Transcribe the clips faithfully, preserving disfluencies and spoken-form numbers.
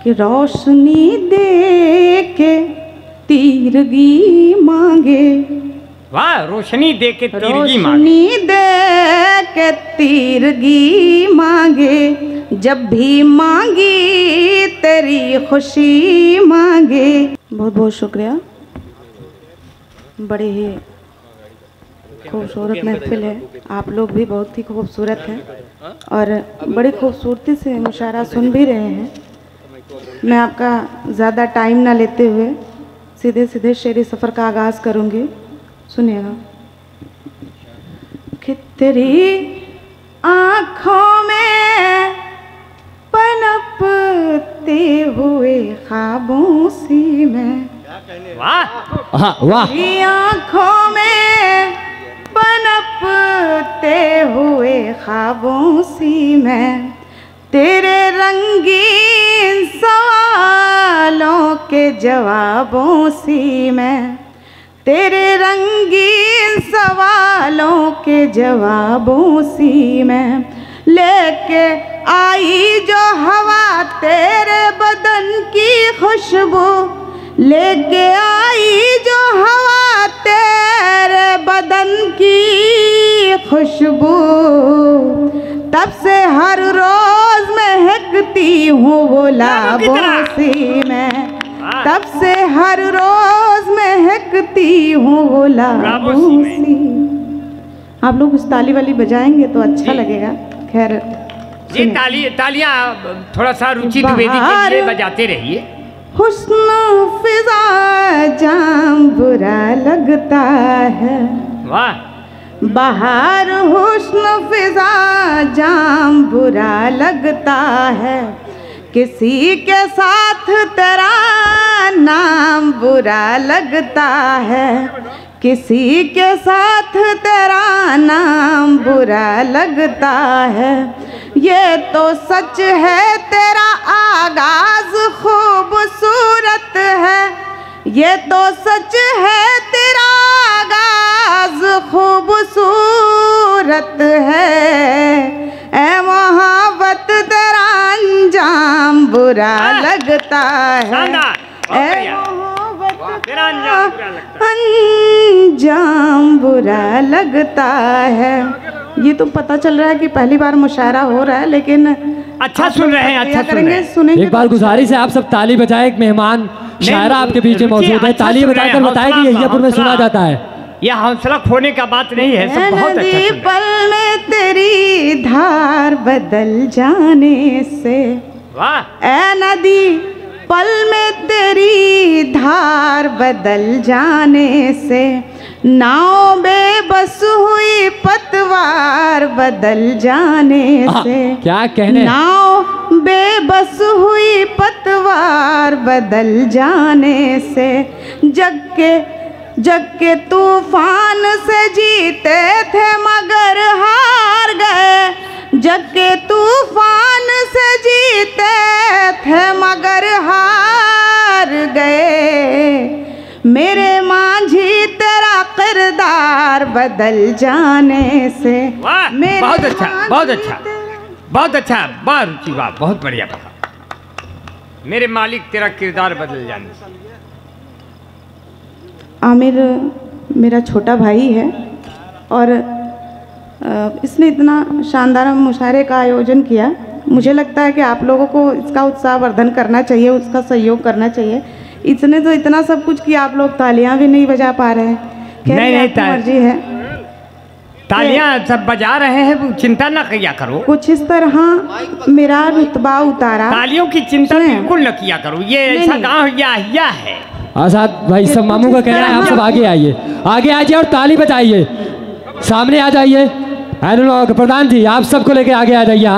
कि रोशनी दे के तीरगी मांगे। वाह, रोशनी दे के तीरगी मांगे। रोशनी दे के तीरगी मांगे, जब भी मांगी तेरी खुशी मांगे। बहुत बहुत शुक्रिया। बड़े ही खूबसूरत महफिल है, आप लोग भी बहुत ही खूबसूरत हैं और बड़ी खूबसूरती से मुशायरा सुन भी रहे हैं। मैं आपका ज़्यादा टाइम ना लेते हुए सीधे सीधे शेरी सफ़र का आगाज़ करूँगी। सुनिएगा। कि तेरी आँखों में पनपते हुए ख्वाबों सी मैं, वाह हाँ वाह, तेरी आँखों में पनपते हुए ख्वाबों सी मैं, तेरे रंगीन सवालों के जवाबों सी मैं, तेरे रंगीन सवालों के जवाबों सी मैं, लेके आई जो हवा तेरे बदन की खुशबू, लेके आई जो हवा तेरे बदन की खुशबू, तब से हर रोज महकती हूँ गुलाबों से मैं, तब से हर रोज महकती हूँ गुलाबों से। आप लोग उस ताली वाली बजाएंगे तो अच्छा लगेगा। खैर जी, ताली तालियां थोड़ा सा रुचि द्विवेदी के लिए बजाते रहिए। हुस्न फिजा जाम बुरा लगता है, वाह, बाहर हुस्न फिजा जाम बुरा लगता है, किसी के साथ तेरा नाम बुरा लगता है, किसी के साथ तेरा नाम बुरा लगता है, ये तो सच है तेरा आगाज खूबसूरत है, ये तो सच है तेरा आगाज खूबसूरत है, ऐ मोहब्बत तेरा अंजाम बुरा लगता है, ऐ मोहब्बत तेरा अंजाम बुरा लगता है। ये तो पता चल रहा है कि पहली बार मुशायरा हो रहा है, लेकिन अच्छा सुन रहे हैं, अच्छा सुन रहे हैं। सुनेंगे। एक बार गुजारिश है आप सब ताली बजाएं। एक मेहमान शायरा आपके बीच में मौजूद है, ताली बजाकर बताएं कि यहियापुर में सुना जाता है। यह हौसला खोने का बात नहीं है, सब बहुत अच्छा सुन रहे हैं। पल में तेरी धार बदल जाने से, वाह, ऐ नदी पल में तेरी धार बदल जाने से, नाव बेबस हुई पतवार बदल जाने से, क्या कहने, नाव बेबस हुई पतवार बदल जाने से, जग के जग के तूफान से जीते थे मगर हार गए, जग के तूफान से जीते थे मगर हार गए, मेरे मांझी तेरा किरदार बदल जाने से। वाह, बहुत अच्छा, बहुत अच्छा, बहुत अच्छा, वाह रुचि, वाह, बहुत बढ़िया कहा। मेरे मालिक तेरा किरदार बदल जाने से। आमिर मेरा छोटा भाई है और इसने इतना शानदार मुशायरे का आयोजन किया। मुझे लगता है कि आप लोगों को इसका उत्साहवर्धन करना चाहिए, उसका सहयोग करना चाहिए। इसने तो इतना सब कुछ किया, आप लोग तालियां भी नहीं बजा पा रहे हैं। नहीं नहीं, मर्जी है, तालियां सब बजा रहे हैं, चिंता ना किया करो। कुछ इस तरह मेरा रुतबा उतारा। तालियों की चिंता बिल्कुल न किया करो, ये ऐसा गाँव याहिया है। आजाद भाई सब मामू का कहना है आप सब आगे आइए, आगे आइए और ताली बजाइए, सामने आ जाइए। प्रधान जी आप सबको लेके आगे आ जाइए।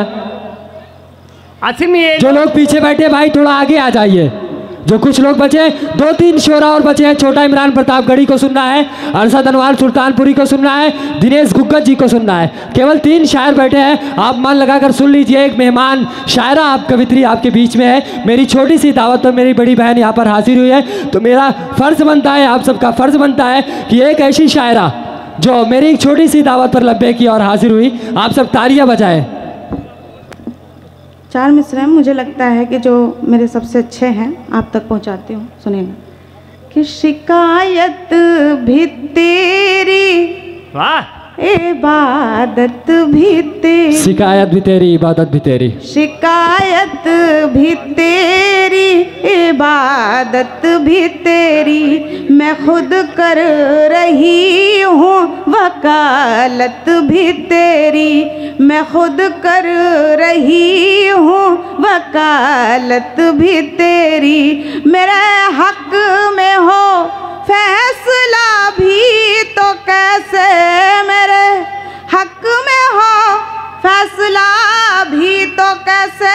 जो लोग पीछे बैठे भाई थोड़ा आगे आ जाइए। जो कुछ लोग बचे, दो तीन शोरा और बचे हैं। छोटा इमरान प्रतापगढ़ी को सुनना है, अरशद अनवार सुल्तानपुरी को सुनना है, दिनेश गुग्गत जी को सुनना है। केवल तीन शायर बैठे हैं, आप मन लगाकर सुन लीजिए। एक मेहमान शायरा आप कवित्री आपके बीच में है। मेरी छोटी सी दावत पर मेरी बड़ी बहन यहाँ पर हाजिर हुई है, तो मेरा फ़र्ज बनता है, आप सबका फ़र्ज बनता है कि एक ऐसी शायरा जो मेरी एक छोटी सी दावत पर लब्बे की और हाजिर हुई, आप सब तालियां बजाएं। चार मिसरे हैं, मुझे लगता है कि जो मेरे सबसे अच्छे हैं आप तक पहुंचाती हूँ। सुनिएगा कि शिकायत भी तेरी, वाह, इबादत भी तेरी, शिकायत भी तेरी, इबादत भी तेरी, शिकायत भी तेरी, इबादत भी तेरी, मैं खुद कर रही हूँ वकालत भी तेरी, मैं खुद कर रही हूँ वकालत भी तेरी, मेरे हक में हो फैसला भी तो कैसे, मेरे हक में हो फैसला भी तो कैसे,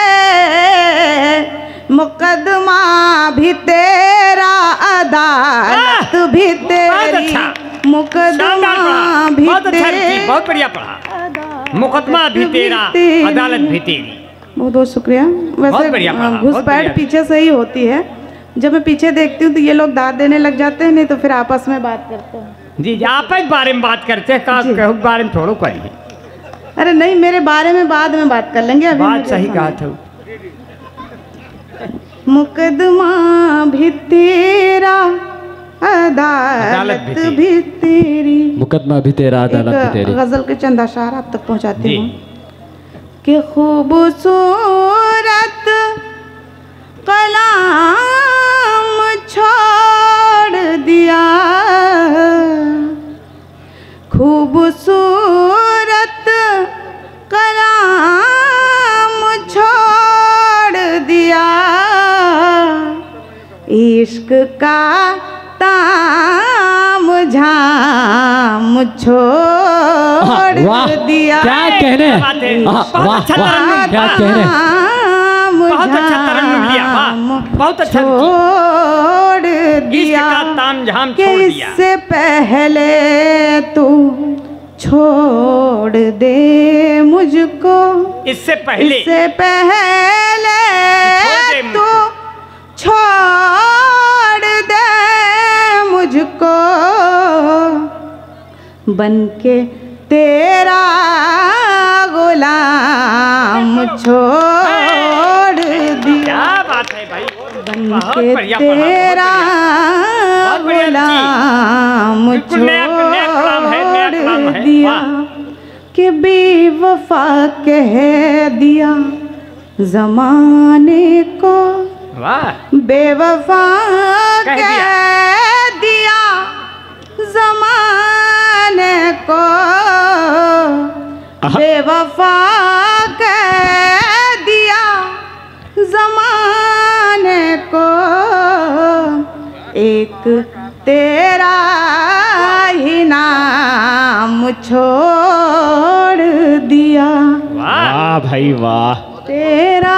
मुकदमा भी तेरा, अदालत भी तेरी, मुकदमा भी तेरा, बहुत बढ़िया पढ़ा। मुकदमा भी तेरा, अदालत भी तेरी। बहुत बहुत शुक्रिया। वैसे घुसपैठ पीछे से ही होती है, जब मैं पीछे देखती हूँ तो ये लोग दाद देने लग जाते हैं, नहीं तो फिर आपस में बात करते हैं। जी जी, आपस बारे में बात करते हैं, का कहूँ बारे में थोड़ा करिए। अरे नहीं, मेरे बारे में बाद में बात कर लेंगे, अभी बात सही कहा था। मुकदमा भी तेरा, अदालत भी, भी तेरी, मुकदमा भी तेरा, अदालत भी तेरी। गजल के चंद अशार आप तक पहुँचाती हूँ कि खूबसूरत कलाम छोड़ दिया, खूबसूरत कलाम छोड़ दिया, इश्क का ताम झाम छोड़ दिया। क्या कहने, वाह वाह, क्या कहने, बहुत अच्छा तरन्नुम लिया, वाह, बहुत अच्छा छोड़ दिया, ताम झाम छोड़ दिया, इससे पहले तू छोड़ दे मुझको, इससे पहले इससे पहले तू छोड़ दे मुझको, बनके तेरा गुलाम छोड़ दिया। क्या बात है भाई, बनके तेरा गुलाम छोड़ दिया, कि बेवफा कह दिया जमाने को, बेवफा कह दिया जमाने को, बेवफा कह दिया जमाने को, एक तेरा ही नाम छोड़ दिया। वाह भाई वाह, तेरा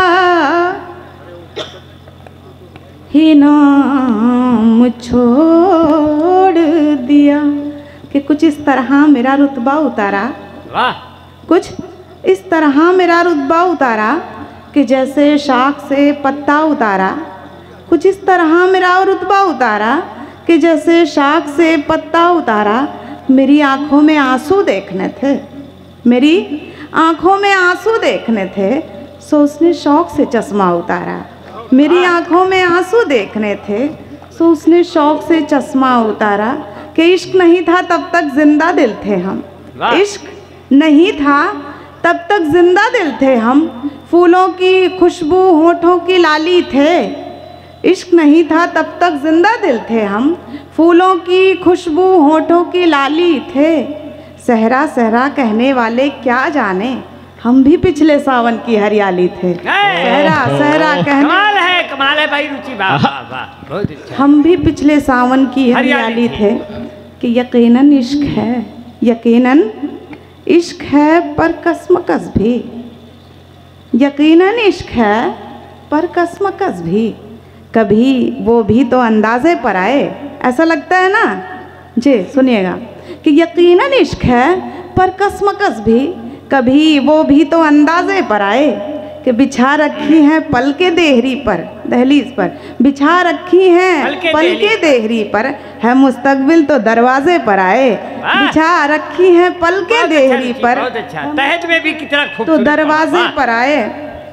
ही नाम छोड़ दिया, कि कुछ इस तरह मेरा रुतबा उतारा, वाह, कुछ इस तरह मेरा रुतबा उतारा, कि जैसे शाख से पत्ता उतारा, कुछ इस तरह मेरा रुतबा उतारा, कि जैसे शाख से पत्ता उतारा, मेरी आंखों में आंसू देखने थे, मेरी आंखों में आंसू देखने थे, सो उसने शौक से चश्मा उतारा, मेरी आंखों में आंसू देखने थे, सो उसने शौक से चश्मा उतारा, कि इश्क नहीं था तब तक जिंदा दिल थे हम, इश्क नहीं था तब तक जिंदा दिल थे हम, फूलों की खुशबू होठों की लाली थे, इश्क नहीं था तब तक जिंदा दिल थे हम, फूलों की खुशबू होठों की लाली थे, सहरा सहरा कहने वाले क्या जाने, हम भी पिछले सावन की हरियाली थे। सहरा सहरा कहने, कमाल है, कमाल है भाई रुचि, वाह वाह, बहुत अच्छा। हम भी पिछले सावन की हरियाली थे, कि यकीनन इश्क है, यकीनन इश्क है पर कसमकस भी, यकीनन इश्क है पर कसमकस भी, कभी वो भी तो अंदाजे पर आए, ऐसा लगता है ना जी। सुनिएगा कि यकीनन इश्क है पर कसमकस भी, कभी वो भी तो अंदाजे पर आए, कि बिछा रखी हैं पल के देहरी पर, दहलीज पर बिछा रखी हैं पल के देहरी पर, है मुस्तकबिल तो दरवाजे पर आए, बिछा रखी हैं पल के देहरी पर, बहुत अच्छा, तहत में भी कितना खूबसूरत, तो दरवाजे पर आए,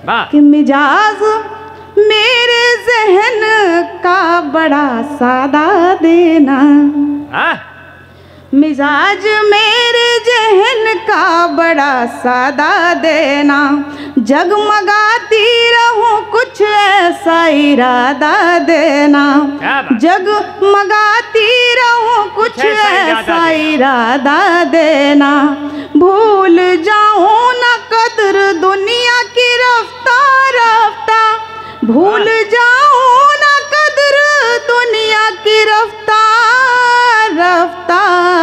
वाह। कि मिजाज मेरे जहन का बड़ा सादा देना, हाँ? मिजाज मेरे जहन का बड़ा सादा देना, जगमगाती रहूं कुछ ऐसा इरादा देना, जगमगाती रहूं कुछ ऐसा इरादा देना, भूल जाऊं ना कदर दुनिया की रफ्ता रफ्ता, भूल जाऊं ना कदर दुनिया की रफ्ता रफ्ता,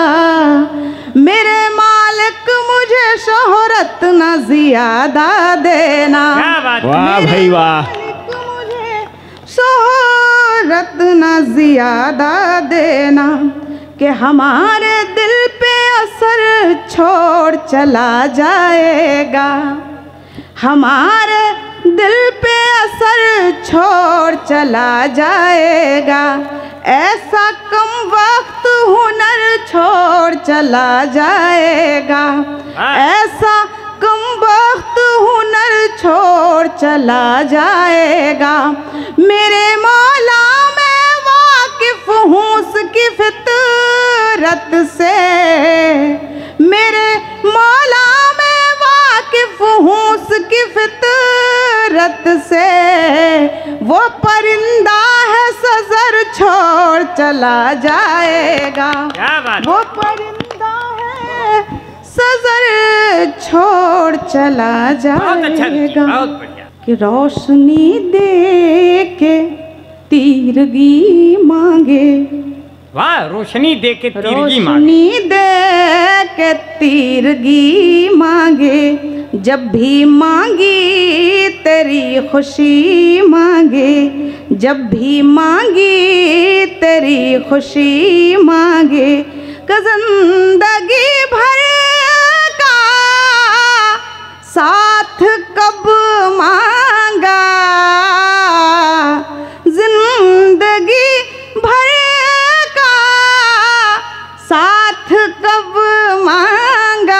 मेरे मालिक मुझे शोहरत न ज्यादा देना, वाह भाई वाह, मुझे शोहरत न ज्यादा देना, कि हमारे दिल पे असर छोड़ चला जाएगा, हमारे दिल पे असर छोड़ चला जाएगा, ऐसा कम वक्त हुनर छोड़ चला जाएगा, ऐसा कम वक्त हुनर छोड़ चला जाएगा, मेरे मौला मैं वाकिफ हूँ उसकी फितरत से, मेरे मौला मैं वाकिफ हूँ उसकी फितरत से, वो परिंदा है सजर छोड़ चला जाएगा, वो परिंदा है सजर छोड़ चला जाएगा, कि रोशनी दे के तीरगी मांगे, वाह, रोशनी दे के तीरगी मांगे, रोशनी दे के तीरगी मांगे, जब भी मांगी तेरी खुशी मांगे, जब भी मांगी तेरी खुशी मांगे, कि जिंदगी भर का साथ कब मांगा, जिंदगी भर का साथ कब मांगा,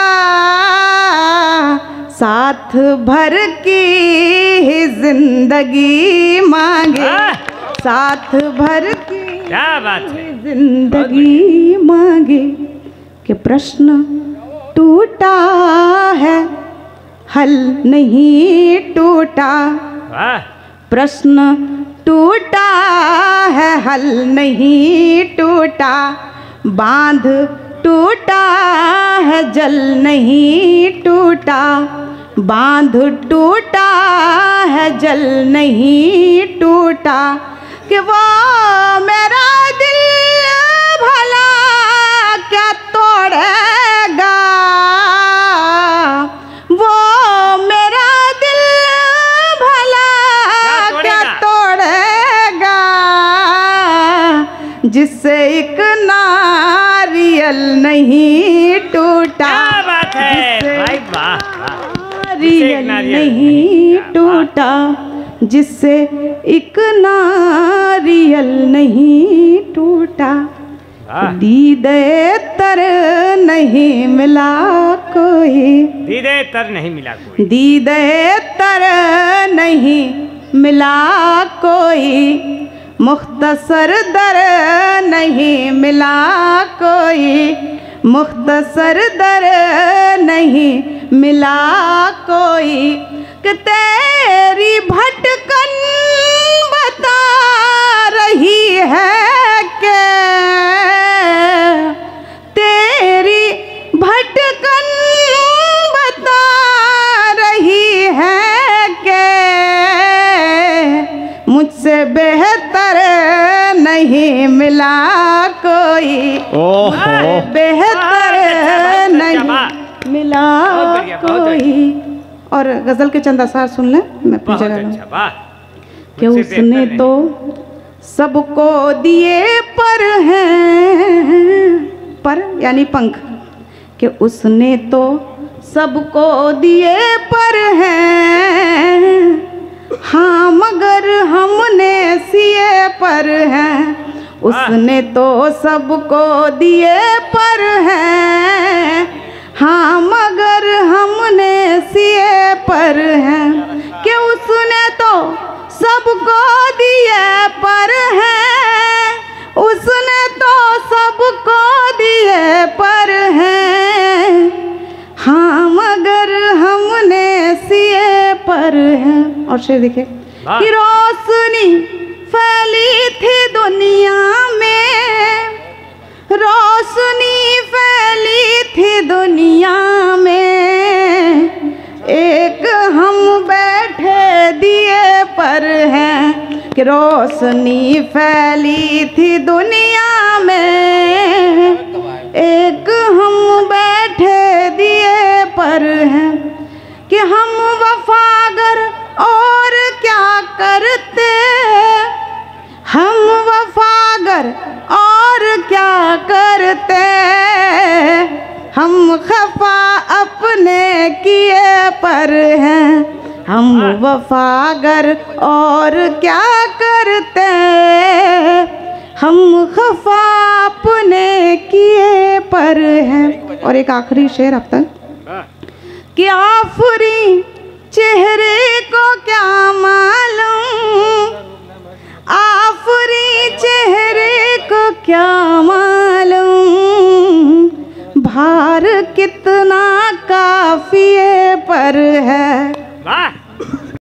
साथ भर की ही जिंदगी मांगे, साथ भर की क्या बात है, जिंदगी मांगे, कि प्रश्न टूटा है हल नहीं टूटा, प्रश्न टूटा है हल नहीं टूटा, बांध टूटा है जल नहीं टूटा, बांध टूटा है जल नहीं टूटा, कि वो मेरा दिल भला क्या तोड़ेगा, वो मेरा दिल भला क्या तोड़ेगा, जिससे एक नारियल नहीं टूटा, क्या बात है भाई, वाह, नारियल नहीं टूटा, जिससे एक नारियल नहीं टूटा, दीदे तर नहीं मिला कोई, दीदे तर नहीं मिला कोई, दीदे तर नहीं मिला कोई, मुख्तसर दर नहीं मिला कोई, मुख्तसर दर नहीं मिला कोई, कि तेरी भटकन बता रही है कि तेरी भटकन बता रही है कि मुझसे बेहतर नहीं मिला कोई, ओहो, बेहतर नहीं मिला कोई। और गजल के चंद असार सुन लें, मैं अपनी जगह कि उसने तो सबको दिए पर हैं, पर यानी पंख, कि उसने तो सबको दिए पर हैं, हाँ मगर हमने सिए पर हैं, उसने तो सबको दिए पर हैं, हाँ मगर हमने सिए पर हैं, कि उस सबको दिए पर है, उसने तो सबको दिए पर है, हाँ मगर हमने सिए पर है। और शेर देखिए कि रोशनी फैली थी दुनिया में, रोशनी फैली थी दुनिया में, एक हम बैठे दिए पर हैं कि रोशनी फैली थी दुनिया में, एक हम बैठे दिए पर हैं कि हम वफागर और क्या करते, हम वफागर और क्या करते, हम खफा अपने किए पर हैं, हम वफागर और क्या करते, हम खफा अपने किए पर हैं। और एक आखिरी शेर अब तक कि आफरी चेहरे को क्या मालूम, आफरी चेहरे को क्या मालूम, भार कितना काफिए पर है। वाह